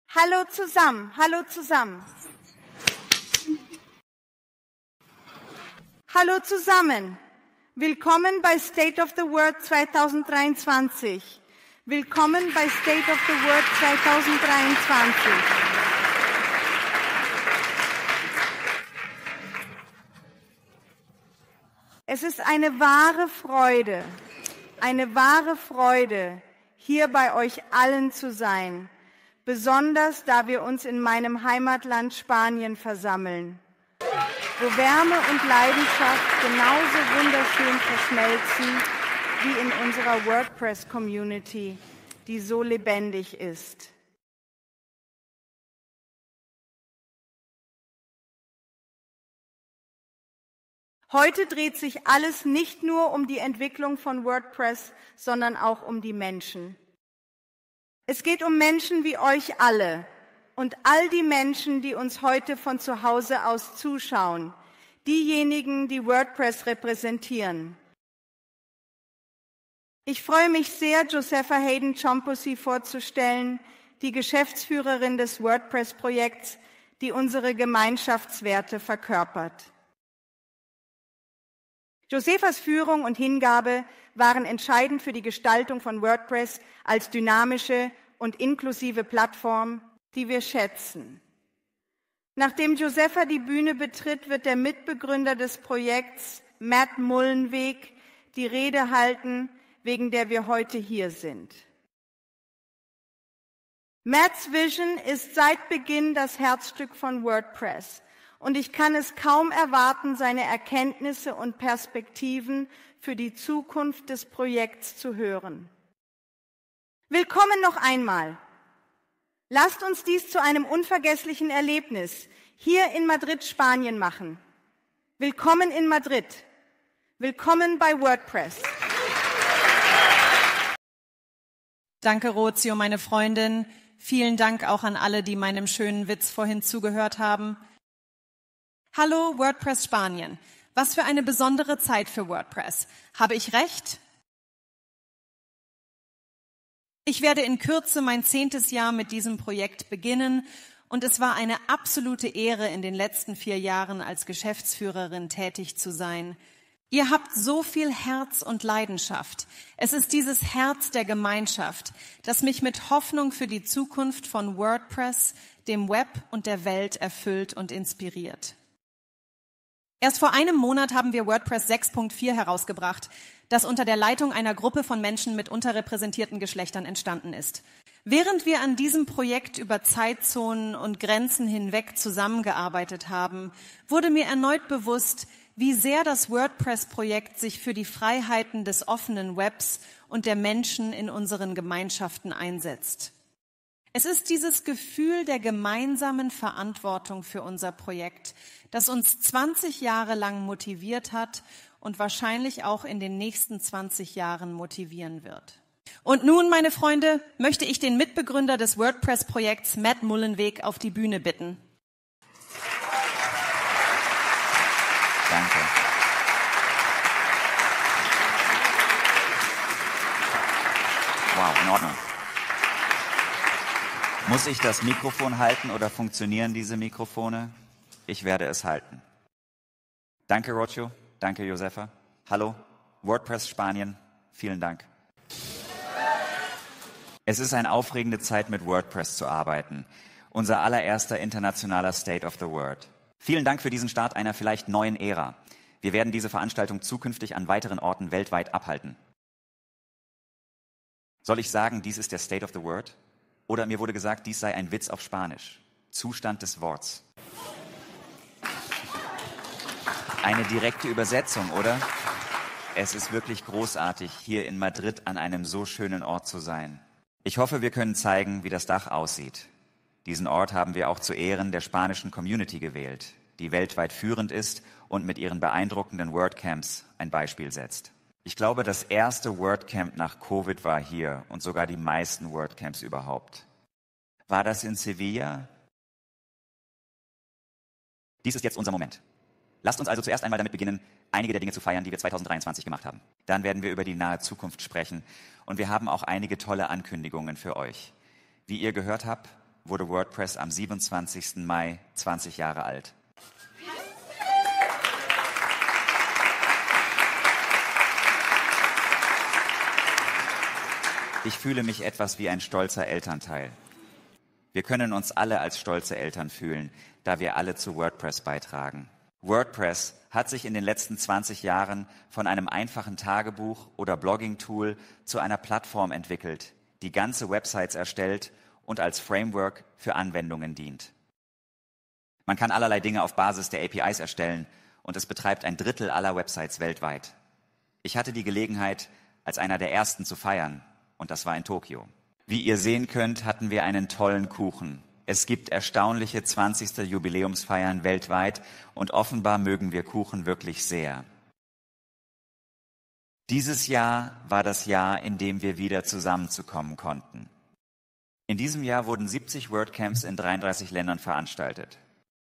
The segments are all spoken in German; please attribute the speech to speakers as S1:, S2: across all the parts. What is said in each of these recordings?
S1: Hallo zusammen, hallo zusammen. Hallo zusammen. Willkommen bei State of the Word 2023. Willkommen bei State of the Word 2023. Es ist eine wahre Freude, hier bei euch allen zu sein, besonders da wir uns in meinem Heimatland Spanien versammeln, wo Wärme und Leidenschaft genauso wunderschön verschmelzen wie in unserer WordPress-Community, die so lebendig ist. Heute dreht sich alles nicht nur um die Entwicklung von WordPress, sondern auch um die Menschen. Es geht um Menschen wie euch alle und all die Menschen, die uns heute von zu Hause aus zuschauen, diejenigen, die WordPress repräsentieren. Ich freue mich sehr, Josefa Hayden-Chomphosy vorzustellen, die Geschäftsführerin des WordPress-Projekts, die unsere Gemeinschaftswerte verkörpert. Josefas Führung und Hingabe waren entscheidend für die Gestaltung von WordPress als dynamische und inklusive Plattform, die wir schätzen. Nachdem Josefa die Bühne betritt, wird der Mitbegründer des Projekts, Matt Mullenweg, die Rede halten, wegen der wir heute hier sind. Matts Vision ist seit Beginn das Herzstück von WordPress. Und ich kann es kaum erwarten, seine Erkenntnisse und Perspektiven für die Zukunft des Projekts zu hören. Willkommen noch einmal. Lasst uns dies zu einem unvergesslichen Erlebnis hier in Madrid, Spanien machen. Willkommen in Madrid. Willkommen bei WordPress.
S2: Danke, Rozio, meine Freundin. Vielen Dank auch an alle, die meinem schönen Witz vorhin zugehört haben. Hallo WordPress Spanien. Was für eine besondere Zeit für WordPress. Habe ich recht? Ich werde in Kürze mein 10. Jahr mit diesem Projekt beginnen und es war eine absolute Ehre, in den letzten 4 Jahren als Geschäftsführerin tätig zu sein. Ihr habt so viel Herz und Leidenschaft. Es ist dieses Herz der Gemeinschaft, das mich mit Hoffnung für die Zukunft von WordPress, dem Web und der Welt erfüllt und inspiriert. Erst vor einem Monat haben wir WordPress 6.4 herausgebracht, das unter der Leitung einer Gruppe von Menschen mit unterrepräsentierten Geschlechtern entstanden ist. Während wir an diesem Projekt über Zeitzonen und Grenzen hinweg zusammengearbeitet haben, wurde mir erneut bewusst, wie sehr das WordPress-Projekt sich für die Freiheiten des offenen Webs und der Menschen in unseren Gemeinschaften einsetzt. Es ist dieses Gefühl der gemeinsamen Verantwortung für unser Projekt, das uns 20 Jahre lang motiviert hat und wahrscheinlich auch in den nächsten 20 Jahren motivieren wird. Und nun, meine Freunde, möchte ich den Mitbegründer des WordPress-Projekts, Matt Mullenweg, auf die Bühne bitten.
S3: Danke. Wow, in Ordnung. Muss ich das Mikrofon halten oder funktionieren diese Mikrofone? Ich werde es halten. Danke, Rozio. Danke, Josefa. Hallo, WordPress Spanien. Vielen Dank. Es ist eine aufregende Zeit, mit WordPress zu arbeiten. Unser allererster internationaler State of the Word. Vielen Dank für diesen Start einer vielleicht neuen Ära. Wir werden diese Veranstaltung zukünftig an weiteren Orten weltweit abhalten. Soll ich sagen, dies ist der State of the Word? Oder mir wurde gesagt, dies sei ein Witz auf Spanisch. Zustand des Worts. Eine direkte Übersetzung, oder? Es ist wirklich großartig, hier in Madrid an einem so schönen Ort zu sein. Ich hoffe, wir können zeigen, wie das Dach aussieht. Diesen Ort haben wir auch zu Ehren der spanischen Community gewählt, die weltweit führend ist und mit ihren beeindruckenden WordCamps ein Beispiel setzt. Ich glaube, das erste WordCamp nach Covid war hier und sogar die meisten WordCamps überhaupt. War das in Sevilla? Dies ist jetzt unser Moment. Lasst uns also zuerst einmal damit beginnen, einige der Dinge zu feiern, die wir 2023 gemacht haben. Dann werden wir über die nahe Zukunft sprechen und wir haben auch einige tolle Ankündigungen für euch. Wie ihr gehört habt, wurde WordPress am 27. Mai 20 Jahre alt. Ich fühle mich etwas wie ein stolzer Elternteil. Wir können uns alle als stolze Eltern fühlen, da wir alle zu WordPress beitragen. WordPress hat sich in den letzten 20 Jahren von einem einfachen Tagebuch oder Blogging-Tool zu einer Plattform entwickelt, die ganze Websites erstellt und als Framework für Anwendungen dient. Man kann allerlei Dinge auf Basis der APIs erstellen und es betreibt ein Drittel aller Websites weltweit. Ich hatte die Gelegenheit, als einer der ersten zu feiern, und das war in Tokio. Wie ihr sehen könnt, hatten wir einen tollen Kuchen. Es gibt erstaunliche 20. Jubiläumsfeiern weltweit und offenbar mögen wir Kuchen wirklich sehr. Dieses Jahr war das Jahr, in dem wir wieder zusammenzukommen konnten. In diesem Jahr wurden 70 WordCamps in 33 Ländern veranstaltet.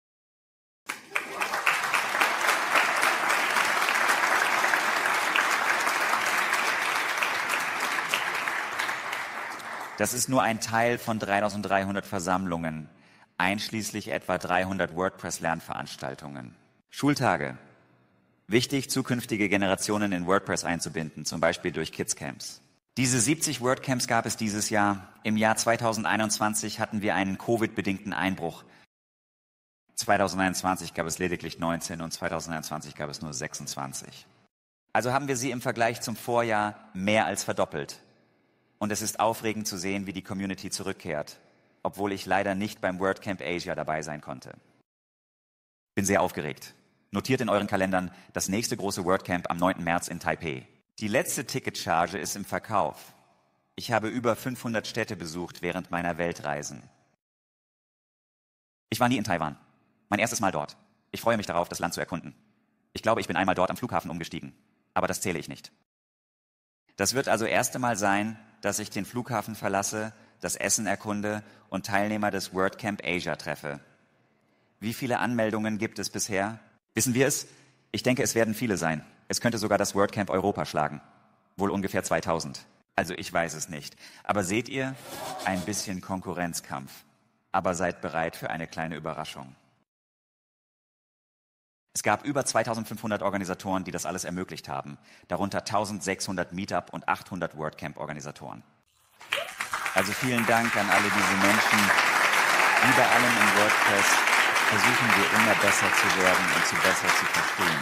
S3: Das ist nur ein Teil von 3.300 Versammlungen, einschließlich etwa 300 WordPress-Lernveranstaltungen. Schultage. Wichtig, zukünftige Generationen in WordPress einzubinden, zum Beispiel durch Kidscamps. Diese 70 WordCamps gab es dieses Jahr. Im Jahr 2021 hatten wir einen Covid-bedingten Einbruch. 2021 gab es lediglich 19 und 2021 gab es nur 26. Also haben wir sie im Vergleich zum Vorjahr mehr als verdoppelt. Und es ist aufregend zu sehen, wie die Community zurückkehrt, obwohl ich leider nicht beim WordCamp Asia dabei sein konnte. Bin sehr aufgeregt. Notiert in euren Kalendern das nächste große WordCamp am 9. März in Taipei. Die letzte Ticketcharge ist im Verkauf. Ich habe über 500 Städte besucht während meiner Weltreisen. Ich war nie in Taiwan. Mein erstes Mal dort. Ich freue mich darauf, das Land zu erkunden. Ich glaube, ich bin einmal dort am Flughafen umgestiegen. Aber das zähle ich nicht. Das wird also erste Mal sein, dass ich den Flughafen verlasse, das Essen erkunde und Teilnehmer des WordCamp Asia treffe. Wie viele Anmeldungen gibt es bisher? Wissen wir es? Ich denke, es werden viele sein. Es könnte sogar das WordCamp Europa schlagen. Wohl ungefähr 2000. Also ich weiß es nicht. Aber seht ihr, ein bisschen Konkurrenzkampf. Aber seid bereit für eine kleine Überraschung. Es gab über 2500 Organisatoren, die das alles ermöglicht haben, darunter 1600 Meetup und 800 WordCamp-Organisatoren. Also vielen Dank an alle diese Menschen. Wie bei allem in WordPress versuchen wir immer besser zu werden und zu besser zu verstehen.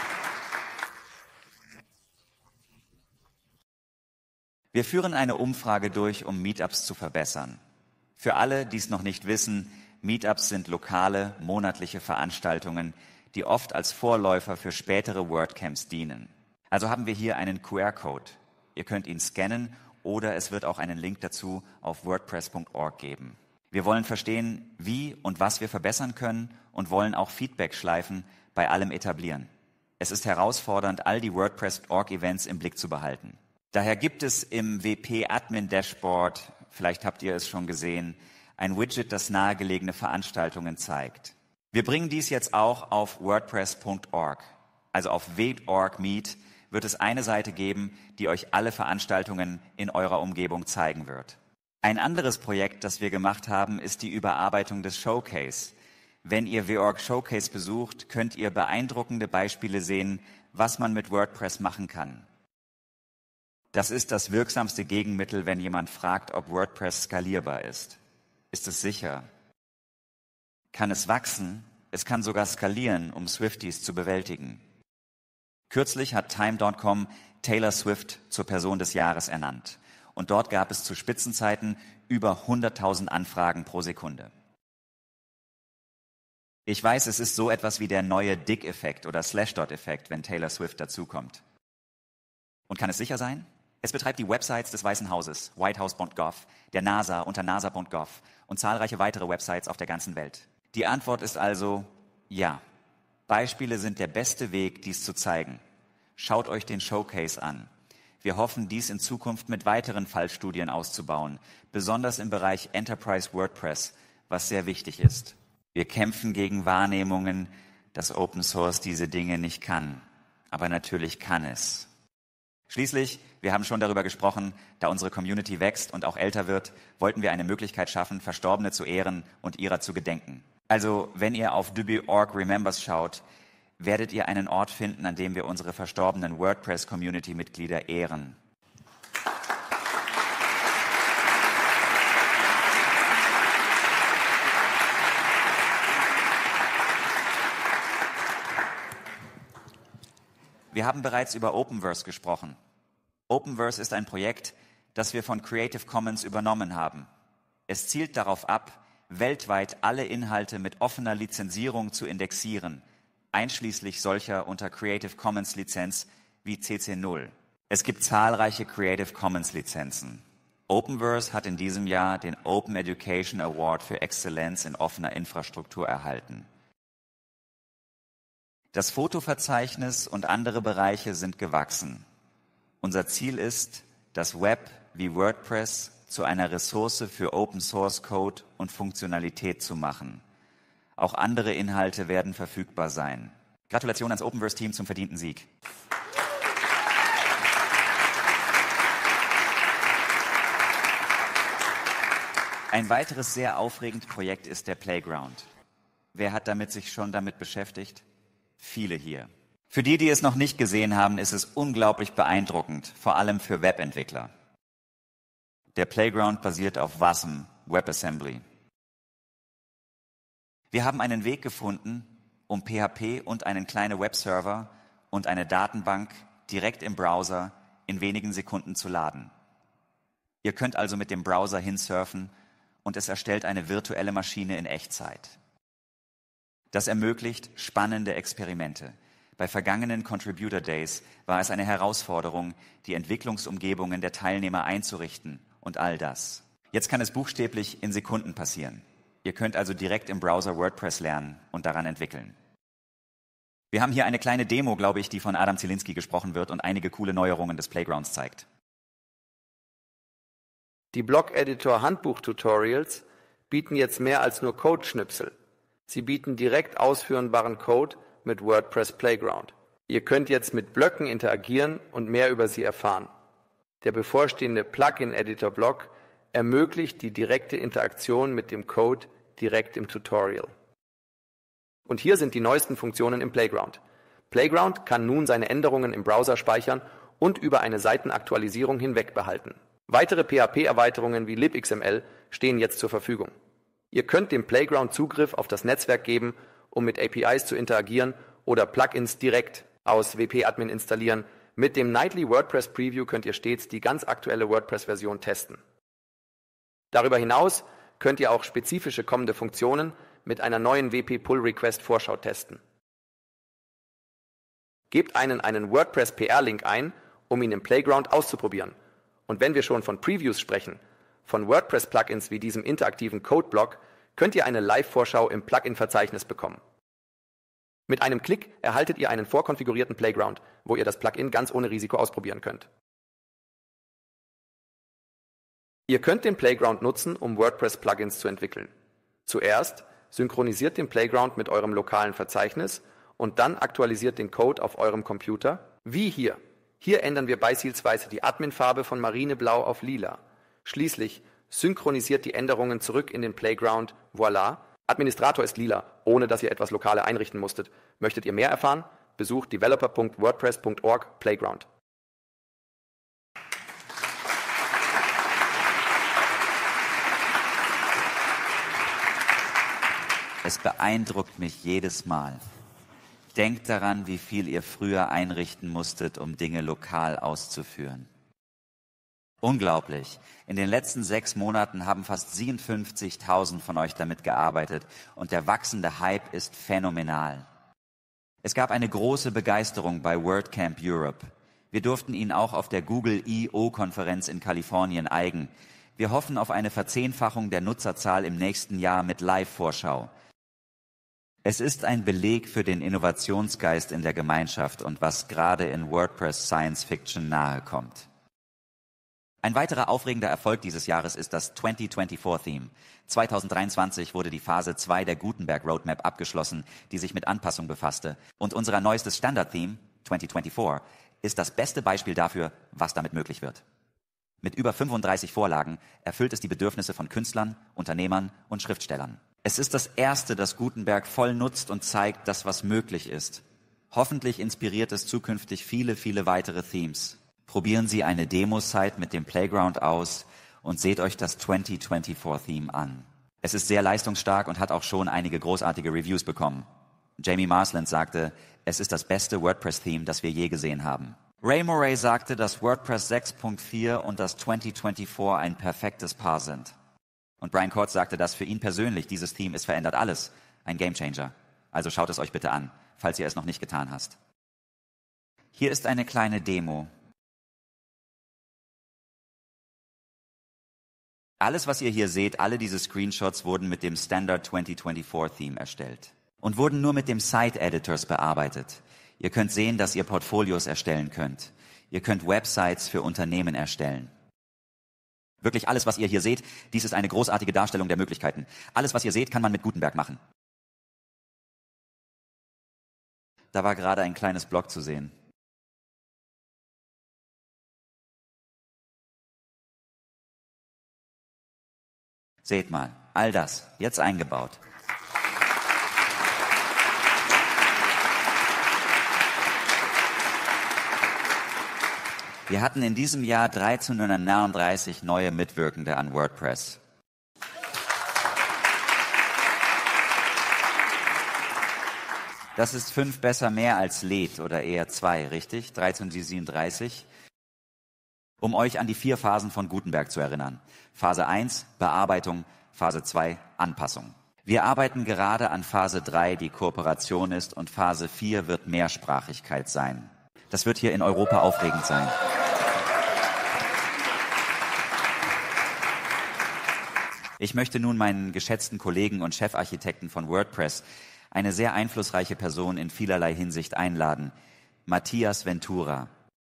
S3: Wir führen eine Umfrage durch, um Meetups zu verbessern. Für alle, die es noch nicht wissen, Meetups sind lokale, monatliche Veranstaltungen, die oft als Vorläufer für spätere WordCamps dienen. Also haben wir hier einen QR-Code. Ihr könnt ihn scannen oder es wird auch einen Link dazu auf wordpress.org geben. Wir wollen verstehen, wie und was wir verbessern können und wollen auch Feedback-Schleifen bei allem etablieren. Es ist herausfordernd, all die WordPress.org-Events im Blick zu behalten. Daher gibt es im WP-Admin-Dashboard, vielleicht habt ihr es schon gesehen, ein Widget, das nahegelegene Veranstaltungen zeigt. Wir bringen dies jetzt auch auf wordpress.org. Also auf w.org Meet wird es eine Seite geben, die euch alle Veranstaltungen in eurer Umgebung zeigen wird. Ein anderes Projekt, das wir gemacht haben, ist die Überarbeitung des Showcase. Wenn ihr WORG Showcase besucht, könnt ihr beeindruckende Beispiele sehen, was man mit WordPress machen kann. Das ist das wirksamste Gegenmittel, wenn jemand fragt, ob WordPress skalierbar ist. Ist es sicher? Kann es wachsen? Es kann sogar skalieren, um Swifties zu bewältigen. Kürzlich hat Time.com Taylor Swift zur Person des Jahres ernannt. Und dort gab es zu Spitzenzeiten über 100.000 Anfragen pro Sekunde. Ich weiß, es ist so etwas wie der neue Dick-Effekt oder Slashdot-Effekt, wenn Taylor Swift dazukommt. Und kann es sicher sein? Es betreibt die Websites des Weißen Hauses, whitehouse.gov, der NASA unter nasa.gov und zahlreiche weitere Websites auf der ganzen Welt. Die Antwort ist also ja. Beispiele sind der beste Weg, dies zu zeigen. Schaut euch den Showcase an. Wir hoffen, dies in Zukunft mit weiteren Fallstudien auszubauen, besonders im Bereich Enterprise WordPress, was sehr wichtig ist. Wir kämpfen gegen Wahrnehmungen, dass Open Source diese Dinge nicht kann. Aber natürlich kann es. Schließlich, wir haben schon darüber gesprochen, da unsere Community wächst und auch älter wird, wollten wir eine Möglichkeit schaffen, Verstorbene zu ehren und ihrer zu gedenken. Also, wenn ihr auf Duby.org Remembers schaut, werdet ihr einen Ort finden, an dem wir unsere verstorbenen WordPress-Community-Mitglieder ehren. Wir haben bereits über Openverse gesprochen. Openverse ist ein Projekt, das wir von Creative Commons übernommen haben. Es zielt darauf ab, weltweit alle Inhalte mit offener Lizenzierung zu indexieren, einschließlich solcher unter Creative Commons Lizenz wie CC0. Es gibt zahlreiche Creative Commons Lizenzen. Openverse hat in diesem Jahr den Open Education Award für Exzellenz in offener Infrastruktur erhalten. Das Fotoverzeichnis und andere Bereiche sind gewachsen. Unser Ziel ist, das Web wie WordPress zu einer Ressource für Open Source Code und Funktionalität zu machen. Auch andere Inhalte werden verfügbar sein. Gratulation ans Openverse-Team zum verdienten Sieg. Ein weiteres sehr aufregendes Projekt ist der Playground. Wer hat sich schon damit beschäftigt? Viele hier. Für die es noch nicht gesehen haben, ist es unglaublich beeindruckend, vor allem für Webentwickler. Der Playground basiert auf WASM, WebAssembly. Wir haben einen Weg gefunden, um PHP und einen kleinen Webserver und eine Datenbank direkt im Browser in wenigen Sekunden zu laden. Ihr könnt also mit dem Browser hinsurfen und es erstellt eine virtuelle Maschine in Echtzeit. Das ermöglicht spannende Experimente. Bei vergangenen Contributor Days war es eine Herausforderung, die Entwicklungsumgebungen der Teilnehmer einzurichten und all das. Jetzt kann es buchstäblich in Sekunden passieren. Ihr könnt also direkt im Browser WordPress lernen und daran entwickeln. Wir haben hier eine kleine Demo, glaube ich, die von Adam Zielinski gesprochen wird und einige coole Neuerungen des Playgrounds zeigt.
S4: Die Blog-Editor-Handbuch-Tutorials bieten jetzt mehr als nur Code-Schnipsel. Sie bieten direkt ausführbaren Code mit WordPress Playground. Ihr könnt jetzt mit Blöcken interagieren und mehr über sie erfahren. Der bevorstehende Plugin-Editor-Block ermöglicht die direkte Interaktion mit dem Code direkt im Tutorial. Und hier sind die neuesten Funktionen im Playground. Playground kann nun seine Änderungen im Browser speichern und über eine Seitenaktualisierung hinweg behalten. Weitere PHP-Erweiterungen wie libXML stehen jetzt zur Verfügung. Ihr könnt dem Playground Zugriff auf das Netzwerk geben, um mit APIs zu interagieren oder Plugins direkt aus WP-Admin installieren. Mit dem Nightly WordPress Preview könnt ihr stets die ganz aktuelle WordPress-Version testen. Darüber hinaus könnt ihr auch spezifische kommende Funktionen mit einer neuen WP-Pull-Request-Vorschau testen. Gebt einen WordPress-PR-Link ein, um ihn im Playground auszuprobieren. Und wenn wir schon von Previews sprechen, von WordPress-Plugins wie diesem interaktiven Code-Block, könnt ihr eine Live-Vorschau im Plugin-Verzeichnis bekommen. Mit einem Klick erhaltet ihr einen vorkonfigurierten Playground, wo ihr das Plugin ganz ohne Risiko ausprobieren könnt. Ihr könnt den Playground nutzen, um WordPress-Plugins zu entwickeln. Zuerst synchronisiert den Playground mit eurem lokalen Verzeichnis und dann aktualisiert den Code auf eurem Computer, wie hier. Hier ändern wir beispielsweise die Admin-Farbe von marineblau auf lila. Schließlich synchronisiert die Änderungen zurück in den Playground. Voilà, Administrator ist lila, ohne dass ihr etwas Lokales einrichten musstet. Möchtet ihr mehr erfahren? Besucht developer.wordpress.org Playground.
S3: Es beeindruckt mich jedes Mal. Denkt daran, wie viel ihr früher einrichten musstet, um Dinge lokal auszuführen. Unglaublich. In den letzten 6 Monaten haben fast 57.000 von euch damit gearbeitet und der wachsende Hype ist phänomenal. Es gab eine große Begeisterung bei WordCamp Europe. Wir durften ihn auch auf der Google I/O-Konferenz in Kalifornien eigen. Wir hoffen auf eine Verzehnfachung der Nutzerzahl im nächsten Jahr mit Live-Vorschau. Es ist ein Beleg für den Innovationsgeist in der Gemeinschaft und was gerade in WordPress Science Fiction nahe kommt. Ein weiterer aufregender Erfolg dieses Jahres ist das 2024-Theme. 2023 wurde die Phase 2 der Gutenberg Roadmap abgeschlossen, die sich mit Anpassung befasste. Und unser neuestes Standard-Theme, 2024, ist das beste Beispiel dafür, was damit möglich wird. Mit über 35 Vorlagen erfüllt es die Bedürfnisse von Künstlern, Unternehmern und Schriftstellern. Es ist das erste, das Gutenberg voll nutzt und zeigt, dass was möglich ist. Hoffentlich inspiriert es zukünftig viele, viele weitere Themes. Probieren Sie eine Demo-Site mit dem Playground aus und seht euch das 2024-Theme an. Es ist sehr leistungsstark und hat auch schon einige großartige Reviews bekommen. Jamie Marsland sagte, es ist das beste WordPress-Theme, das wir je gesehen haben. Ray Murray sagte, dass WordPress 6.4 und das 2024 ein perfektes Paar sind. Und Brian Kurtz sagte, dass für ihn persönlich dieses Theme ist verändert alles, ein Gamechanger. Also schaut es euch bitte an, falls ihr es noch nicht getan hast. Hier ist eine kleine Demo. Alles, was ihr hier seht, alle diese Screenshots wurden mit dem Standard 2024 Theme erstellt und wurden nur mit dem Site Editors bearbeitet. Ihr könnt sehen, dass ihr Portfolios erstellen könnt. Ihr könnt Websites für Unternehmen erstellen. Wirklich alles, was ihr hier seht, dies ist eine großartige Darstellung der Möglichkeiten. Alles, was ihr seht, kann man mit Gutenberg machen. Da war gerade ein kleines Blog zu sehen. Seht mal, all das, jetzt eingebaut. Wir hatten in diesem Jahr 1339 neue Mitwirkende an WordPress. Das ist 5 besser mehr als LED oder eher 2, richtig? 1337. Um euch an die 4 Phasen von Gutenberg zu erinnern. Phase 1, Bearbeitung, Phase 2, Anpassung. Wir arbeiten gerade an Phase 3, die Kooperation ist, und Phase 4 wird Mehrsprachigkeit sein. Das wird hier in Europa aufregend sein. Ich möchte nun meinen geschätzten Kollegen und Chefarchitekten von WordPress, eine sehr einflussreiche Person in vielerlei Hinsicht, einladen, Matthias Ventura.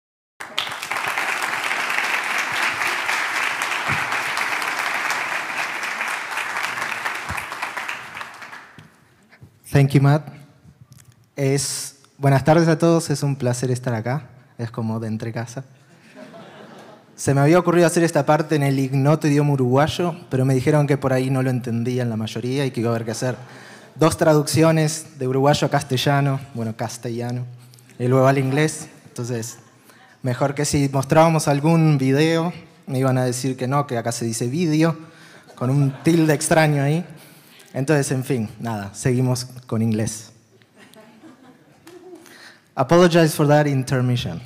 S5: Thank you, Matt. Buenas tardes a todos, es un placer estar acá, es como de entre casa. Se me había ocurrido hacer esta parte en el ignoto idioma uruguayo, pero me dijeron que por ahí no lo entendían la mayoría y que iba a haber que hacer 2 traducciones de uruguayo a castellano, y luego al inglés. Entonces, mejor que si mostrábamos algún video, me iban a decir que no, que acá se dice vídeo, con un tilde extraño ahí. Entonces, en fin, nada, seguimos con inglés. Apologize for that intermission.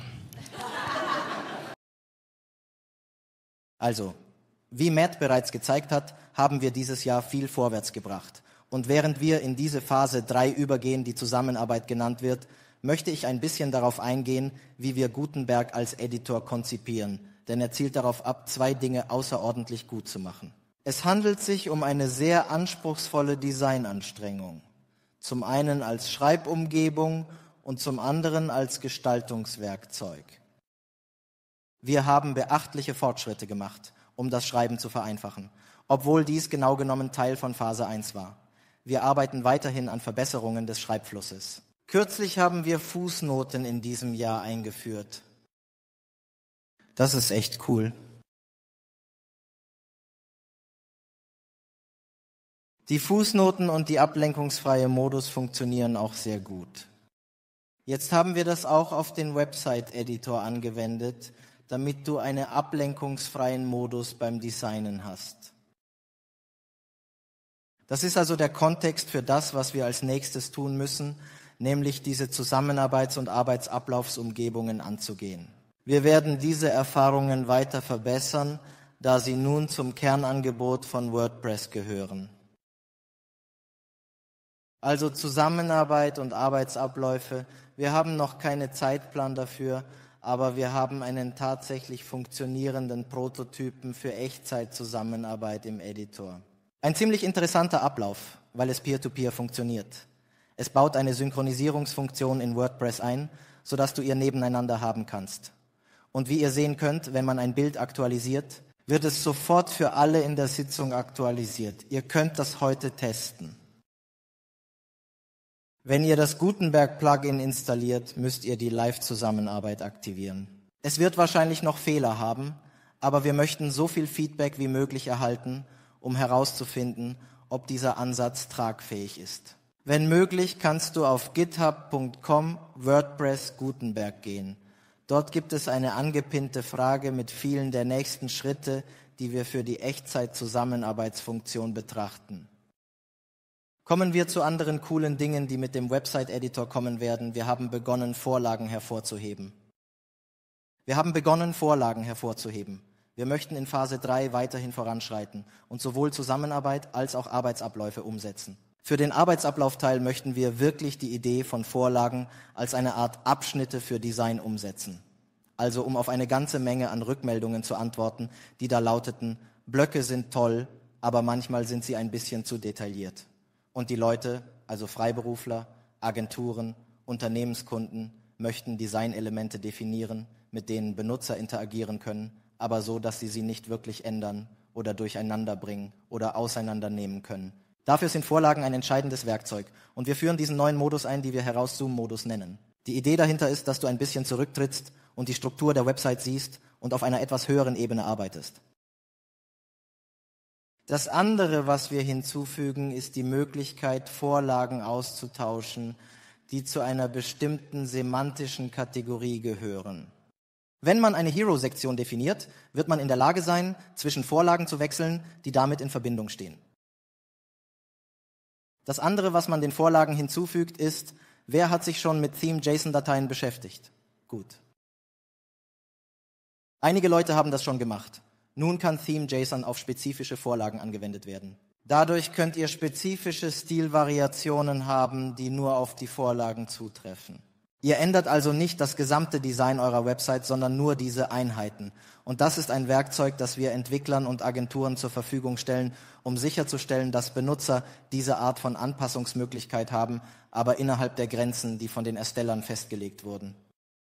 S6: Also, wie Matt bereits gezeigt hat, haben wir dieses Jahr viel vorwärts gebracht. Und während wir in diese Phase 3 übergehen, die Zusammenarbeit genannt wird, möchte ich ein bisschen darauf eingehen, wie wir Gutenberg als Editor konzipieren. Denn er zielt darauf ab, 2 Dinge außerordentlich gut zu machen. Es handelt sich um eine sehr anspruchsvolle Designanstrengung. Zum einen als Schreibumgebung und zum anderen als Gestaltungswerkzeug. Wir haben beachtliche Fortschritte gemacht, um das Schreiben zu vereinfachen, obwohl dies genau genommen Teil von Phase 1 war. Wir arbeiten weiterhin an Verbesserungen des Schreibflusses. Kürzlich haben wir Fußnoten in diesem Jahr eingeführt. Das ist echt cool. Die Fußnoten und die ablenkungsfreie Modus funktionieren auch sehr gut. Jetzt haben wir das auch auf den Website-Editor angewendet, damit du einen ablenkungsfreien Modus beim Designen hast. Das ist also der Kontext für das, was wir als nächstes tun müssen, nämlich diese Zusammenarbeits- und Arbeitsablaufsumgebungen anzugehen. Wir werden diese Erfahrungen weiter verbessern, da sie nun zum Kernangebot von WordPress gehören. Also Zusammenarbeit und Arbeitsabläufe. Wir haben noch keinen Zeitplan dafür, aber wir haben einen tatsächlich funktionierenden Prototypen für Echtzeitzusammenarbeit im Editor. Ein ziemlich interessanter Ablauf, weil es Peer-to-Peer funktioniert. Es baut eine Synchronisierungsfunktion in WordPress ein, sodass du ihr nebeneinander haben kannst. Und wie ihr sehen könnt, wenn man ein Bild aktualisiert, wird es sofort für alle in der Sitzung aktualisiert. Ihr könnt das heute testen. Wenn ihr das Gutenberg-Plugin installiert, müsst ihr die Live-Zusammenarbeit aktivieren. Es wird wahrscheinlich noch Fehler haben, aber wir möchten so viel Feedback wie möglich erhalten, um herauszufinden, ob dieser Ansatz tragfähig ist. Wenn möglich, kannst du auf github.com WordPress Gutenberg gehen. Dort gibt es eine angepinnte Frage mit vielen der nächsten Schritte, die wir für die Echtzeit-Zusammenarbeitsfunktion betrachten. Kommen wir zu anderen coolen Dingen, die mit dem Website-Editor kommen werden. Wir haben begonnen, Vorlagen hervorzuheben. Wir möchten in Phase 3 weiterhin voranschreiten und sowohl Zusammenarbeit als auch Arbeitsabläufe umsetzen. Für den Arbeitsablaufteil möchten wir wirklich die Idee von Vorlagen als eine Art Abschnitte für Design umsetzen. Also um auf eine ganze Menge an Rückmeldungen zu antworten, die da lauteten, Blöcke sind toll, aber manchmal sind sie ein bisschen zu detailliert. Und die Leute, also Freiberufler, Agenturen, Unternehmenskunden, möchten Designelemente definieren, mit denen Benutzer interagieren können, aber so, dass sie nicht wirklich ändern oder durcheinander bringen oder auseinandernehmen können. Dafür sind Vorlagen ein entscheidendes Werkzeug und wir führen diesen neuen Modus ein, den wir Herauszoom-Modus nennen. Die Idee dahinter ist, dass du ein bisschen zurücktrittst und die Struktur der Website siehst und auf einer etwas höheren Ebene arbeitest. Das andere, was wir hinzufügen, ist die Möglichkeit, Vorlagen auszutauschen, die zu einer bestimmten semantischen Kategorie gehören. Wenn man eine Hero-Sektion definiert, wird man in der Lage sein, zwischen Vorlagen zu wechseln, die damit in Verbindung stehen. Das andere, was man den Vorlagen hinzufügt, ist, wer hat sich schon mit Theme-JSON-Dateien beschäftigt? Gut. Einige Leute haben das schon gemacht. Nun kann Theme-JSON auf spezifische Vorlagen angewendet werden. Dadurch könnt ihr spezifische Stilvariationen haben, die nur auf die Vorlagen zutreffen. Ihr ändert also nicht das gesamte Design eurer Website, sondern nur diese Einheiten. Und das ist ein Werkzeug, das wir Entwicklern und Agenturen zur Verfügung stellen, um sicherzustellen, dass Benutzer diese Art von Anpassungsmöglichkeit haben, aber innerhalb der Grenzen, die von den Erstellern festgelegt wurden.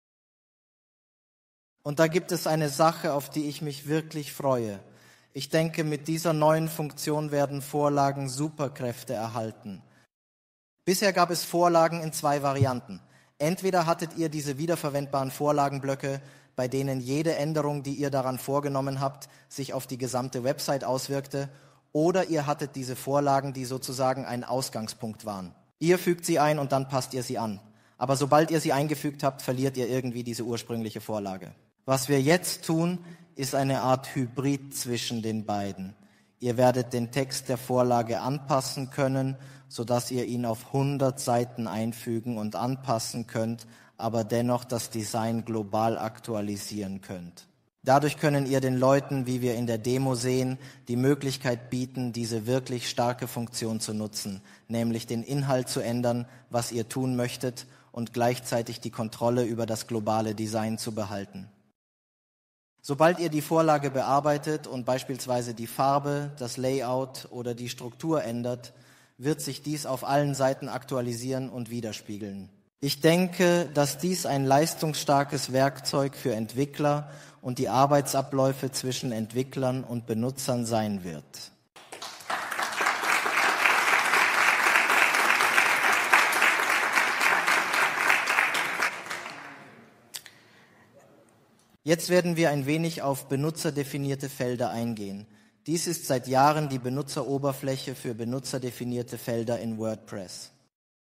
S6: Und da gibt es eine Sache, auf die ich mich wirklich freue. Ich denke, mit dieser neuen Funktion werden Vorlagen Superkräfte erhalten. Bisher gab es Vorlagen in 2 Varianten. Entweder hattet ihr diese wiederverwendbaren Vorlagenblöcke, bei denen jede Änderung, die ihr daran vorgenommen habt, sich auf die gesamte Website auswirkte, oder ihr hattet diese Vorlagen, die sozusagen ein Ausgangspunkt waren. Ihr fügt sie ein und dann passt ihr sie an. Aber sobald ihr sie eingefügt habt, verliert ihr irgendwie diese ursprüngliche Vorlage. Was wir jetzt tun, ist eine Art Hybrid zwischen den beiden. Ihr werdet den Text der Vorlage anpassen können, sodass ihr ihn auf 100 Seiten einfügen und anpassen könnt, aber dennoch das Design global aktualisieren könnt. Dadurch können ihr den Leuten, wie wir in der Demo sehen, die Möglichkeit bieten, diese wirklich starke Funktion zu nutzen, nämlich den Inhalt zu ändern, was ihr tun möchtet, und gleichzeitig die Kontrolle über das globale Design zu behalten. Sobald ihr die Vorlage bearbeitet und beispielsweise die Farbe, das Layout oder die Struktur ändert, wird sich dies auf allen Seiten aktualisieren und widerspiegeln. Ich denke, dass dies ein leistungsstarkes Werkzeug für Entwickler und die Arbeitsabläufe zwischen Entwicklern und Benutzern sein wird. Jetzt werden wir ein wenig auf benutzerdefinierte Felder eingehen. Dies ist seit Jahren die Benutzeroberfläche für benutzerdefinierte Felder in WordPress.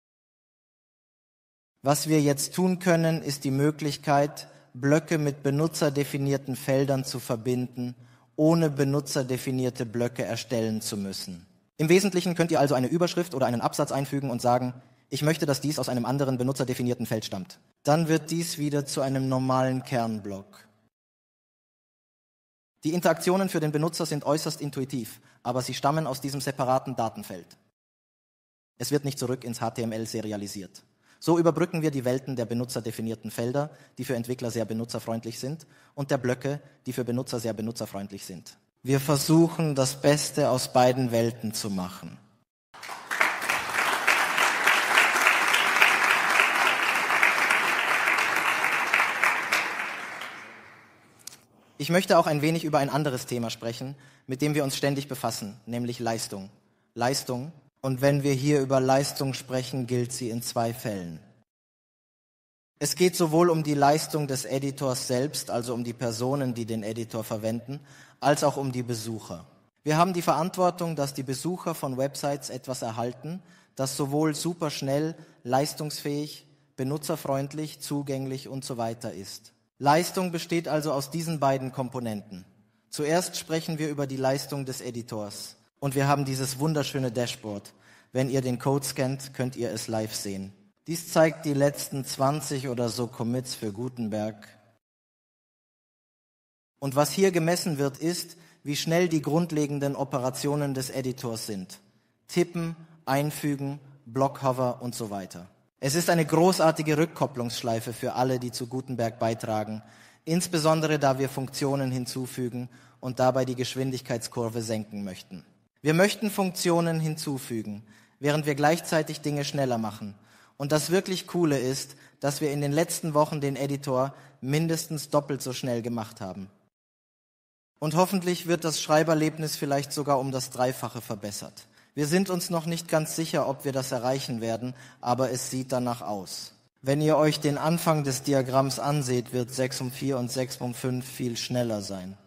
S6: Was wir jetzt tun können, ist die Möglichkeit, Blöcke mit benutzerdefinierten Feldern zu verbinden, ohne benutzerdefinierte Blöcke erstellen zu müssen. Im Wesentlichen könnt ihr also eine Überschrift oder einen Absatz einfügen und sagen, ich möchte, dass dies aus einem anderen benutzerdefinierten Feld stammt. Dann wird dies wieder zu einem normalen Kernblock. Die Interaktionen für den Benutzer sind äußerst intuitiv, aber sie stammen aus diesem separaten Datenfeld. Es wird nicht zurück ins HTML serialisiert. So überbrücken wir die Welten der benutzerdefinierten Felder, die für Entwickler sehr benutzerfreundlich sind, und der Blöcke, die für Benutzer sehr benutzerfreundlich sind. Wir versuchen, das Beste aus beiden Welten zu machen. Ich möchte auch ein wenig über ein anderes Thema sprechen, mit dem wir uns ständig befassen, nämlich Leistung. Leistung Und wenn wir hier über Leistung sprechen, gilt sie in 2 Fällen. Es geht sowohl um die Leistung des Editors selbst, also um die Personen, die den Editor verwenden, als auch um die Besucher. Wir haben die Verantwortung, dass die Besucher von Websites etwas erhalten, das sowohl superschnell, leistungsfähig, benutzerfreundlich, zugänglich und so weiter ist. Leistung besteht also aus diesen beiden Komponenten. Zuerst sprechen wir über die Leistung des Editors. Und wir haben dieses wunderschöne Dashboard. Wenn ihr den Code scannt, könnt ihr es live sehen. Dies zeigt die letzten 20 oder so Commits für Gutenberg. Und was hier gemessen wird, ist, wie schnell die grundlegenden Operationen des Editors sind. Tippen, einfügen, Blockhover und so weiter. Es ist eine großartige Rückkopplungsschleife für alle, die zu Gutenberg beitragen, insbesondere da wir Funktionen hinzufügen und dabei die Geschwindigkeitskurve senken möchten. Wir möchten Funktionen hinzufügen, während wir gleichzeitig Dinge schneller machen. Und das wirklich Coole ist, dass wir in den letzten Wochen den Editor mindestens doppelt so schnell gemacht haben. Und hoffentlich wird das Schreiberlebnis vielleicht sogar um das Dreifache verbessert. Wir sind uns noch nicht ganz sicher, ob wir das erreichen werden, aber es sieht danach aus. Wenn ihr euch den Anfang des Diagramms anseht, wird 6.4 und 6.5 viel schneller sein.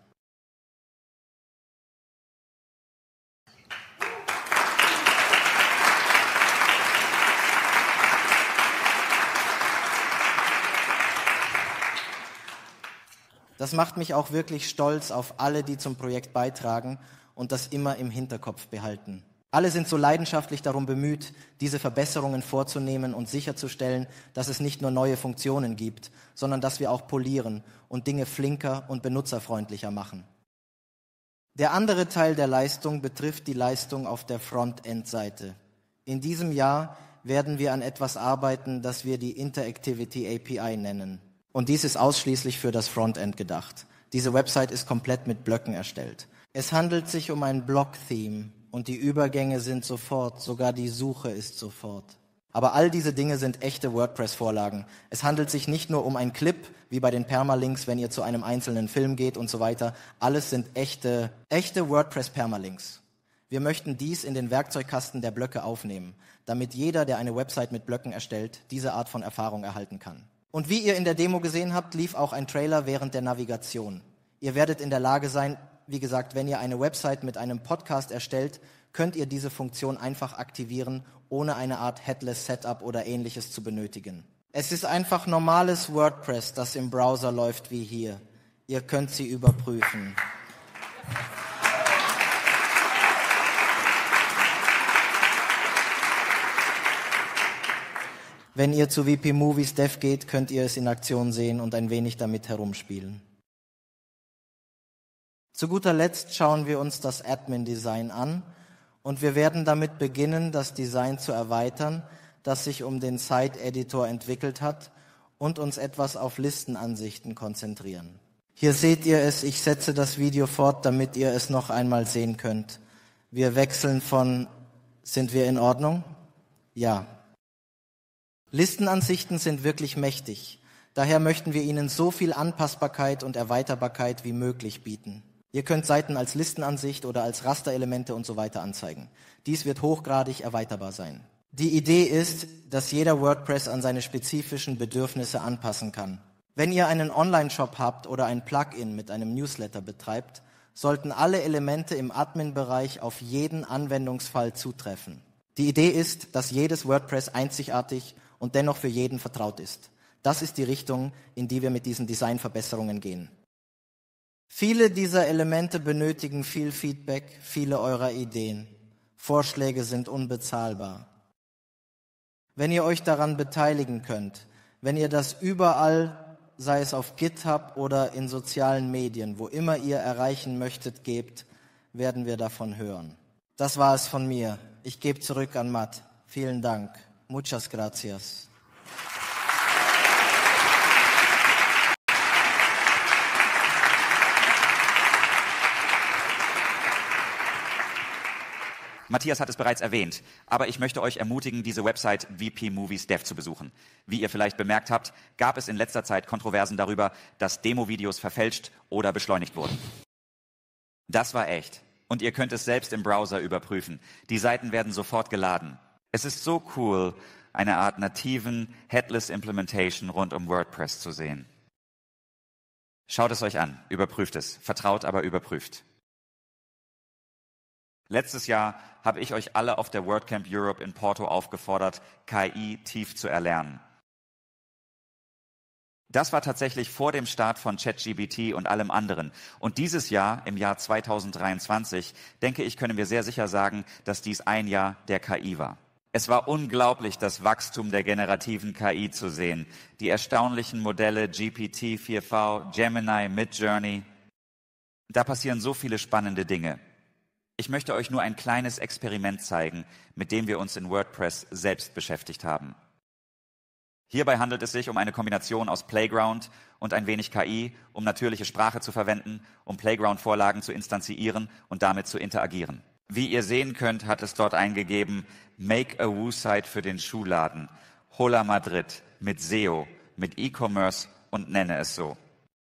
S6: Das macht mich auch wirklich stolz auf alle, die zum Projekt beitragen und das immer im Hinterkopf behalten. Alle sind so leidenschaftlich darum bemüht, diese Verbesserungen vorzunehmen und sicherzustellen, dass es nicht nur neue Funktionen gibt, sondern dass wir auch polieren und Dinge flinker und benutzerfreundlicher machen. Der andere Teil der Leistung betrifft die Leistung auf der Frontend-Seite. In diesem Jahr werden wir an etwas arbeiten, das wir die Interactivity API nennen. Und dies ist ausschließlich für das Frontend gedacht. Diese Website ist komplett mit Blöcken erstellt. Es handelt sich um ein Block-Theme und die Übergänge sind sofort, sogar die Suche ist sofort. Aber all diese Dinge sind echte WordPress-Vorlagen. Es handelt sich nicht nur um einen Clip, wie bei den Permalinks, wenn ihr zu einem einzelnen Film geht und so weiter. Alles sind echte WordPress-Permalinks. Wir möchten dies in den Werkzeugkasten der Blöcke aufnehmen, damit jeder, der eine Website mit Blöcken erstellt, diese Art von Erfahrung erhalten kann. Und wie ihr in der Demo gesehen habt, lief auch ein Trailer während der Navigation. Ihr werdet in der Lage sein, wie gesagt, wenn ihr eine Website mit einem Podcast erstellt, könnt ihr diese Funktion einfach aktivieren, ohne eine Art Headless Setup oder ähnliches zu benötigen. Es ist einfach normales WordPress, das im Browser läuft wie hier. Ihr könnt sie überprüfen. Wenn ihr zu WP Movies Dev geht, könnt ihr es in Aktion sehen und ein wenig damit herumspielen. Zu guter Letzt schauen wir uns das Admin-Design an und wir werden damit beginnen, das Design zu erweitern, das sich um den Site-Editor entwickelt hat und uns etwas auf Listenansichten konzentrieren. Hier seht ihr es, ich setze das Video fort, damit ihr es noch einmal sehen könnt. Wir wechseln von, sind wir in Ordnung? Ja. Listenansichten sind wirklich mächtig. Daher möchten wir Ihnen so viel Anpassbarkeit und Erweiterbarkeit wie möglich bieten. Ihr könnt Seiten als Listenansicht oder als Rasterelemente und so weiter anzeigen. Dies wird hochgradig erweiterbar sein. Die Idee ist, dass jeder WordPress an seine spezifischen Bedürfnisse anpassen kann. Wenn ihr einen Online-Shop habt oder ein Plugin mit einem Newsletter betreibt, sollten alle Elemente im Admin-Bereich auf jeden Anwendungsfall zutreffen. Die Idee ist, dass jedes WordPress einzigartig und dennoch für jeden vertraut ist. Das ist die Richtung, in die wir mit diesen Designverbesserungen gehen. Viele dieser Elemente benötigen viel Feedback, viele eurer Ideen. Vorschläge sind unbezahlbar. Wenn ihr euch daran beteiligen könnt, wenn ihr das überall, sei es auf GitHub oder in sozialen Medien, wo immer ihr erreichen möchtet, gebt, werden wir davon hören. Das war es von mir. Ich gebe zurück an Matt. Vielen Dank. Muchas gracias.
S3: Matthias hat es bereits erwähnt, aber ich möchte euch ermutigen, diese Website WP Movies Dev zu besuchen. Wie ihr vielleicht bemerkt habt, gab es in letzter Zeit Kontroversen darüber, dass Demo-Videos verfälscht oder beschleunigt wurden. Das war echt. Und ihr könnt es selbst im Browser überprüfen. Die Seiten werden sofort geladen. Es ist so cool, eine Art nativen Headless Implementation rund um WordPress zu sehen. Schaut es euch an, überprüft es. Vertraut, aber überprüft. Letztes Jahr habe ich euch alle auf der WordCamp Europe in Porto aufgefordert, KI tief zu erlernen. Das war tatsächlich vor dem Start von ChatGPT und allem anderen. Und dieses Jahr, im Jahr 2023, denke ich, können wir sehr sicher sagen, dass dies ein Jahr der KI war. Es war unglaublich, das Wachstum der generativen KI zu sehen. Die erstaunlichen Modelle GPT-4V, Gemini, Midjourney. Da passieren so viele spannende Dinge. Ich möchte euch nur ein kleines Experiment zeigen, mit dem wir uns in WordPress selbst beschäftigt haben. Hierbei handelt es sich um eine Kombination aus Playground und ein wenig KI, um natürliche Sprache zu verwenden, um Playground-Vorlagen zu instanzieren und damit zu interagieren. Wie ihr sehen könnt, hat es dort eingegeben, Make a Woo-Site für den Schuhladen, Hola Madrid, mit SEO, mit E-Commerce und nenne es so.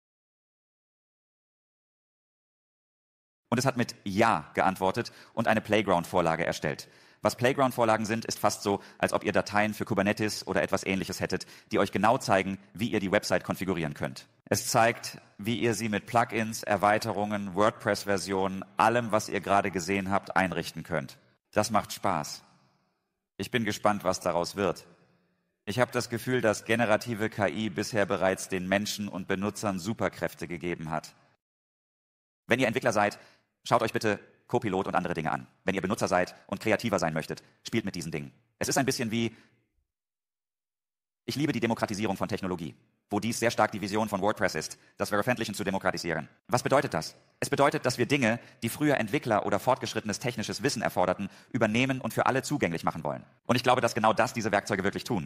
S3: Und es hat mit Ja geantwortet und eine Playground-Vorlage erstellt. Was Playground-Vorlagen sind, ist fast so, als ob ihr Dateien für Kubernetes oder etwas Ähnliches hättet, die euch genau zeigen, wie ihr die Website konfigurieren könnt. Es zeigt, wie ihr sie mit Plugins, Erweiterungen, WordPress-Versionen, allem, was ihr gerade gesehen habt, einrichten könnt. Das macht Spaß. Ich bin gespannt, was daraus wird. Ich habe das Gefühl, dass generative KI bisher bereits den Menschen und Benutzern Superkräfte gegeben hat. Wenn ihr Entwickler seid, schaut euch bitte Copilot und andere Dinge an. Wenn ihr Benutzer seid und kreativer sein möchtet, spielt mit diesen Dingen. Es ist ein bisschen wie, ich liebe die Demokratisierung von Technologie, wo dies sehr stark die Vision von WordPress ist, das Veröffentlichen zu demokratisieren. Was bedeutet das? Es bedeutet, dass wir Dinge, die früher Entwickler oder fortgeschrittenes technisches Wissen erforderten, übernehmen und für alle zugänglich machen wollen. Und ich glaube, dass genau das diese Werkzeuge wirklich tun.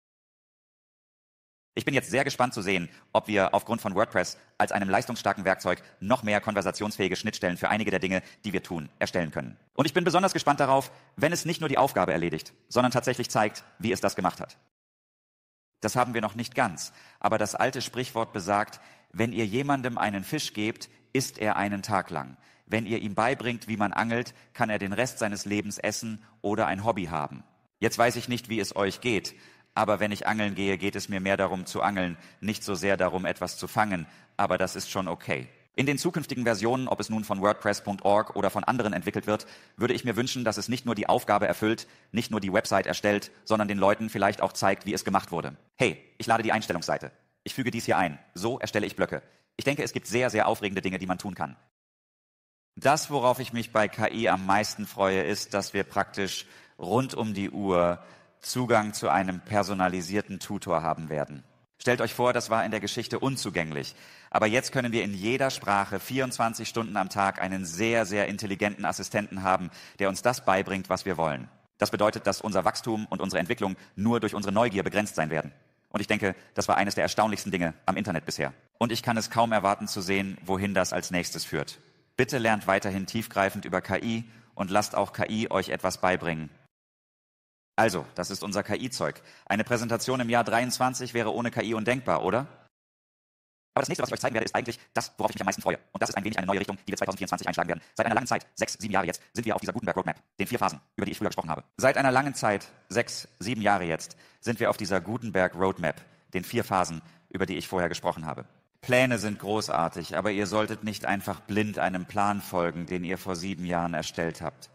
S3: Ich bin jetzt sehr gespannt zu sehen, ob wir aufgrund von WordPress als einem leistungsstarken Werkzeug noch mehr konversationsfähige Schnittstellen für einige der Dinge, die wir tun, erstellen können. Und ich bin besonders gespannt darauf, wenn es nicht nur die Aufgabe erledigt, sondern tatsächlich zeigt, wie es das gemacht hat. Das haben wir noch nicht ganz, aber das alte Sprichwort besagt, wenn ihr jemandem einen Fisch gebt, isst er einen Tag lang. Wenn ihr ihm beibringt, wie man angelt, kann er den Rest seines Lebens essen oder ein Hobby haben. Jetzt weiß ich nicht, wie es euch geht, aber wenn ich angeln gehe, geht es mir mehr darum zu angeln, nicht so sehr darum, etwas zu fangen, aber das ist schon okay. In den zukünftigen Versionen, ob es nun von WordPress.org oder von anderen entwickelt wird, würde ich mir wünschen, dass es nicht nur die Aufgabe erfüllt, nicht nur die Website erstellt, sondern den Leuten vielleicht auch zeigt, wie es gemacht wurde. Hey, ich lade die Einstellungsseite. Ich füge dies hier ein. So erstelle ich Blöcke. Ich denke, es gibt sehr, sehr aufregende Dinge, die man tun kann. Das, worauf ich mich bei KI am meisten freue, ist, dass wir praktisch rund um die Uhr Zugang zu einem personalisierten Tutor haben werden. Stellt euch vor, das war in der Geschichte unzugänglich. Aber jetzt können wir in jeder Sprache 24 Stunden am Tag einen sehr, sehr intelligenten Assistenten haben, der uns das beibringt, was wir wollen. Das bedeutet, dass unser Wachstum und unsere Entwicklung nur durch unsere Neugier begrenzt sein werden. Und ich denke, das war eines der erstaunlichsten Dinge am Internet bisher. Und ich kann es kaum erwarten zu sehen, wohin das als nächstes führt. Bitte lernt weiterhin tiefgreifend über KI und lasst auch KI euch etwas beibringen. Also, das ist unser KI-Zeug. Eine Präsentation im Jahr 23 wäre ohne KI undenkbar, oder? Aber das nächste, was ich euch zeigen werde, ist eigentlich das, worauf ich mich am meisten freue. Und das ist ein wenig eine neue Richtung, die wir 2024 einschlagen werden. Seit einer langen Zeit, 6, 7 Jahre jetzt, sind wir auf dieser Gutenberg Roadmap, den 4 Phasen, über die ich früher gesprochen habe. Seit einer langen Zeit, 6, 7 Jahre jetzt, sind wir auf dieser Gutenberg Roadmap, den 4 Phasen, über die ich vorher gesprochen habe. Pläne sind großartig, aber ihr solltet nicht einfach blind einem Plan folgen, den ihr vor 7 Jahren erstellt habt.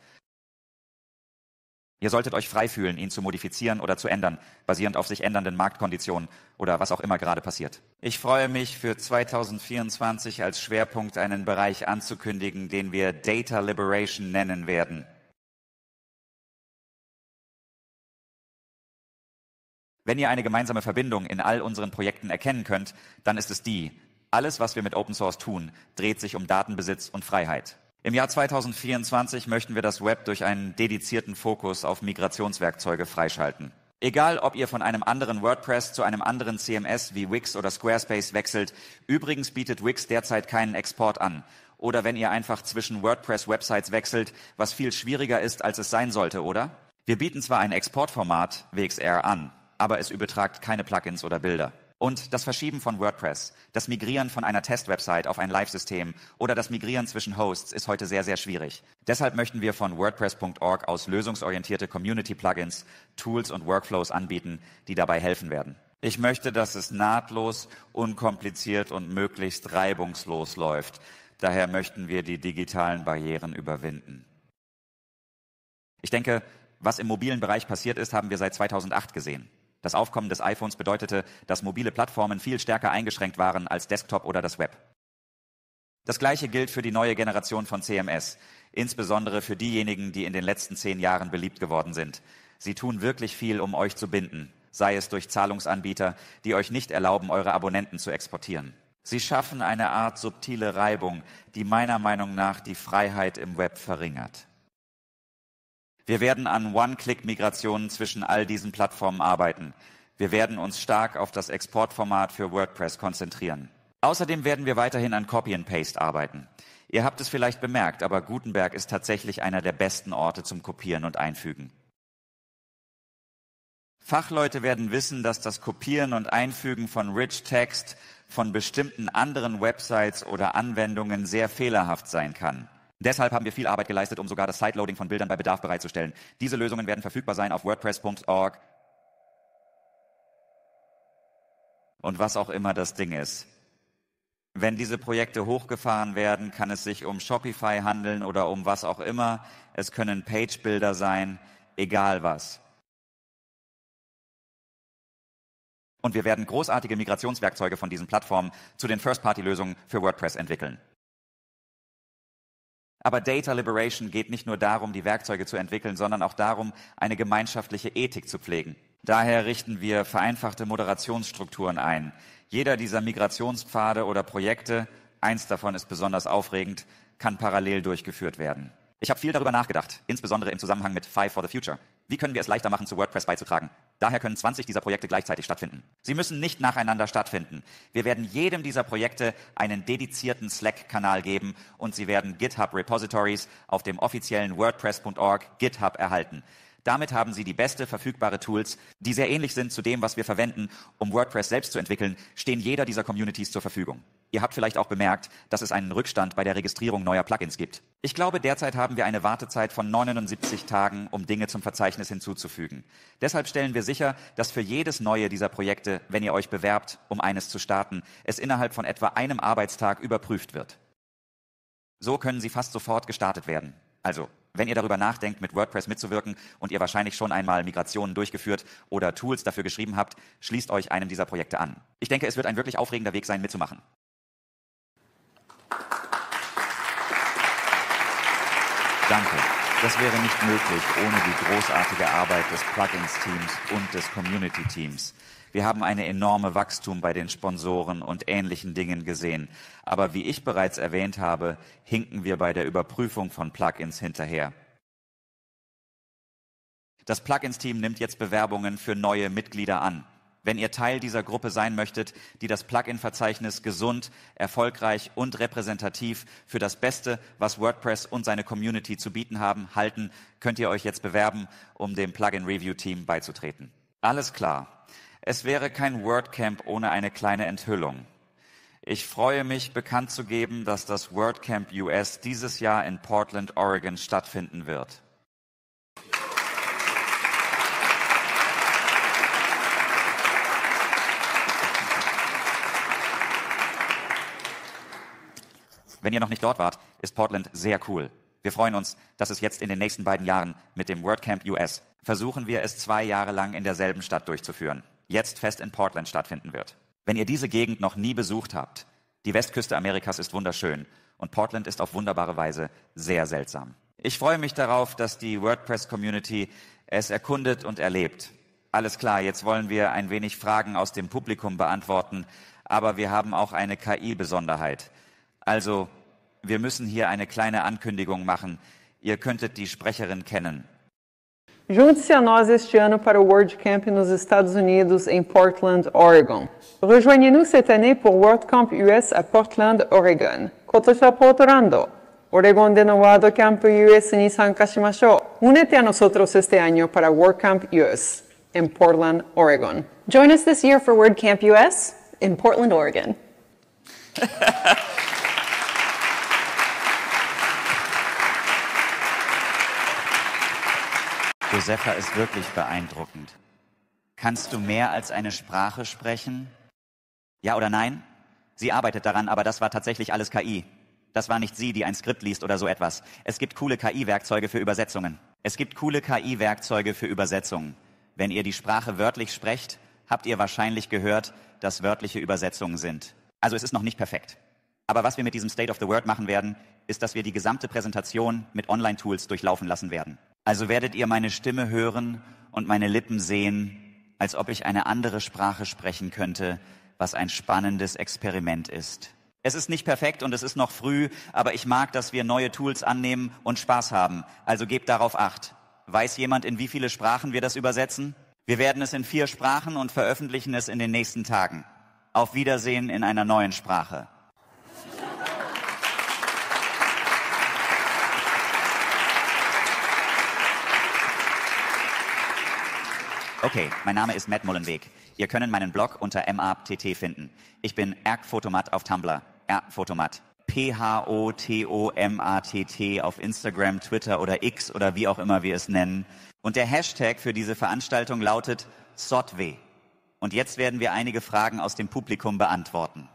S3: Ihr solltet euch frei fühlen, ihn zu modifizieren oder zu ändern, basierend auf sich ändernden Marktkonditionen oder was auch immer gerade passiert. Ich freue mich, für 2024 als Schwerpunkt einen Bereich anzukündigen, den wir Data Liberation nennen werden. Wenn ihr eine gemeinsame Verbindung in all unseren Projekten erkennen könnt, dann ist es die: Alles, was wir mit Open Source tun, dreht sich um Datenbesitz und Freiheit. Im Jahr 2024 möchten wir das Web durch einen dedizierten Fokus auf Migrationswerkzeuge freischalten. Egal, ob ihr von einem anderen WordPress zu einem anderen CMS wie Wix oder Squarespace wechselt, übrigens bietet Wix derzeit keinen Export an. Oder wenn ihr einfach zwischen WordPress-Websites wechselt, was viel schwieriger ist, als es sein sollte, oder? Wir bieten zwar ein Exportformat, WXR, an, aber es übertragt keine Plugins oder Bilder. Und das Verschieben von WordPress, das Migrieren von einer Test-Website auf ein Live-System oder das Migrieren zwischen Hosts ist heute sehr, sehr schwierig. Deshalb möchten wir von WordPress.org aus lösungsorientierte Community-Plugins, Tools und Workflows anbieten, die dabei helfen werden. Ich möchte, dass es nahtlos, unkompliziert und möglichst reibungslos läuft. Daher möchten wir die digitalen Barrieren überwinden. Ich denke, was im mobilen Bereich passiert ist, haben wir seit 2008 gesehen. Das Aufkommen des iPhones bedeutete, dass mobile Plattformen viel stärker eingeschränkt waren als Desktop oder das Web. Das Gleiche gilt für die neue Generation von CMS, insbesondere für diejenigen, die in den letzten 10 Jahren beliebt geworden sind. Sie tun wirklich viel, um euch zu binden, sei es durch Zahlungsanbieter, die euch nicht erlauben, eure Abonnenten zu exportieren. Sie schaffen eine Art subtile Reibung, die meiner Meinung nach die Freiheit im Web verringert. Wir werden an One-Click-Migrationen zwischen all diesen Plattformen arbeiten. Wir werden uns stark auf das Exportformat für WordPress konzentrieren. Außerdem werden wir weiterhin an Copy and Paste arbeiten. Ihr habt es vielleicht bemerkt, aber Gutenberg ist tatsächlich einer der besten Orte zum Kopieren und Einfügen. Fachleute werden wissen, dass das Kopieren und Einfügen von Rich Text von bestimmten anderen Websites oder Anwendungen sehr fehlerhaft sein kann. Deshalb haben wir viel Arbeit geleistet, um sogar das Sideloading von Bildern bei Bedarf bereitzustellen. Diese Lösungen werden verfügbar sein auf WordPress.org und was auch immer das Ding ist. Wenn diese Projekte hochgefahren werden, kann es sich um Shopify handeln oder um was auch immer. Es können Page-Builder sein, egal was. Und wir werden großartige Migrationswerkzeuge von diesen Plattformen zu den First-Party-Lösungen für WordPress entwickeln. Aber Data Liberation geht nicht nur darum, die Werkzeuge zu entwickeln, sondern auch darum, eine gemeinschaftliche Ethik zu pflegen. Daher richten wir vereinfachte Moderationsstrukturen ein. Jeder dieser Migrationspfade oder Projekte, eins davon ist besonders aufregend, kann parallel durchgeführt werden. Ich habe viel darüber nachgedacht, insbesondere im Zusammenhang mit Five for the Future. Wie können wir es leichter machen, zu WordPress beizutragen? Daher können 20 dieser Projekte gleichzeitig stattfinden. Sie müssen nicht nacheinander stattfinden. Wir werden jedem dieser Projekte einen dedizierten Slack-Kanal geben und Sie werden GitHub-Repositories auf dem offiziellen WordPress.org GitHub erhalten. Damit haben Sie die beste verfügbare Tools, die sehr ähnlich sind zu dem, was wir verwenden, um WordPress selbst zu entwickeln, stehen jeder dieser Communities zur Verfügung. Ihr habt vielleicht auch bemerkt, dass es einen Rückstand bei der Registrierung neuer Plugins gibt. Ich glaube, derzeit haben wir eine Wartezeit von 79 Tagen, um Dinge zum Verzeichnis hinzuzufügen. Deshalb stellen wir sicher, dass für jedes neue dieser Projekte, wenn ihr euch bewerbt, um eines zu starten, es innerhalb von etwa einem Arbeitstag überprüft wird. So können sie fast sofort gestartet werden. Also, wenn ihr darüber nachdenkt, mit WordPress mitzuwirken und ihr wahrscheinlich schon einmal Migrationen durchgeführt oder Tools dafür geschrieben habt, schließt euch einem dieser Projekte an. Ich denke, es wird ein wirklich aufregender Weg sein, mitzumachen. Danke. Das wäre nicht möglich ohne die großartige Arbeit des Plugins-Teams und des Community-Teams. Wir haben eine enorme Wachstum bei den Sponsoren und ähnlichen Dingen gesehen. Aber wie ich bereits erwähnt habe, hinken wir bei der Überprüfung von Plugins hinterher. Das Plugins-Team nimmt jetzt Bewerbungen für neue Mitglieder an. Wenn ihr Teil dieser Gruppe sein möchtet, die das Plugin-Verzeichnis gesund, erfolgreich und repräsentativ für das Beste, was WordPress und seine Community zu bieten haben, halten, könnt ihr euch jetzt bewerben, um dem Plugin-Review-Team beizutreten. Alles klar. Es wäre kein WordCamp ohne eine kleine Enthüllung. Ich freue mich, bekannt zu geben, dass das WordCamp US dieses Jahr in Portland, Oregon stattfinden wird. Wenn ihr noch nicht dort wart, ist Portland sehr cool. Wir freuen uns, dass es jetzt in den nächsten beiden Jahren mit dem WordCamp US versuchen wir es 2 Jahre lang in derselben Stadt durchzuführen. Jetzt fest in Portland stattfinden wird. Wenn ihr diese Gegend noch nie besucht habt, die Westküste Amerikas ist wunderschön und Portland ist auf wunderbare Weise sehr seltsam. Ich freue mich darauf, dass die WordPress-Community es erkundet und erlebt. Alles klar, jetzt wollen wir ein wenig Fragen aus dem Publikum beantworten, aber wir haben auch eine KI-Besonderheit. Also, wir müssen hier eine kleine Ankündigung machen. Ihr könntet die Sprecherin kennen.
S7: Junte-se a nós este ano para o WordCamp nos Estados Unidos, em Portland, Oregon. Rejoignez-nous cette année pour WordCamp US à Portland, Oregon. Kotoshi wa Portland, Oregon de no WordCamp USに参加しましょう. Únete a nosotros este año para WordCamp US. in Portland, Oregon.
S8: Join us this year for WordCamp US in Portland, Oregon.
S3: Josefa ist wirklich beeindruckend. Kannst du mehr als eine Sprache sprechen? Ja oder nein? Sie arbeitet daran, aber das war tatsächlich alles KI. Das war nicht sie, die ein Skript liest oder so etwas. Es gibt coole KI-Werkzeuge für Übersetzungen. Wenn ihr die Sprache wörtlich sprecht, habt ihr wahrscheinlich gehört, dass wörtliche Übersetzungen sind. Also es ist noch nicht perfekt. Aber was wir mit diesem State of the Word machen werden, ist, dass wir die gesamte Präsentation mit Online-Tools durchlaufen lassen werden. Also werdet ihr meine Stimme hören und meine Lippen sehen, als ob ich eine andere Sprache sprechen könnte, was ein spannendes Experiment ist. Es ist nicht perfekt und es ist noch früh, aber ich mag, dass wir neue Tools annehmen und Spaß haben. Also gebt darauf Acht. Weiß jemand, in wie viele Sprachen wir das übersetzen? Wir werden es in 4 Sprachen und veröffentlichen es in den nächsten Tagen. Auf Wiedersehen in einer neuen Sprache. Okay, mein Name ist Matt Mullenweg. Ihr könnt meinen Blog unter MATT finden. Ich bin Erkfotomat auf Tumblr, Erkfotomat. PHOTOMATT auf Instagram, Twitter oder X oder wie auch immer wir es nennen. Und der Hashtag für diese Veranstaltung lautet SOTWE. Und jetzt werden wir einige Fragen aus dem Publikum beantworten.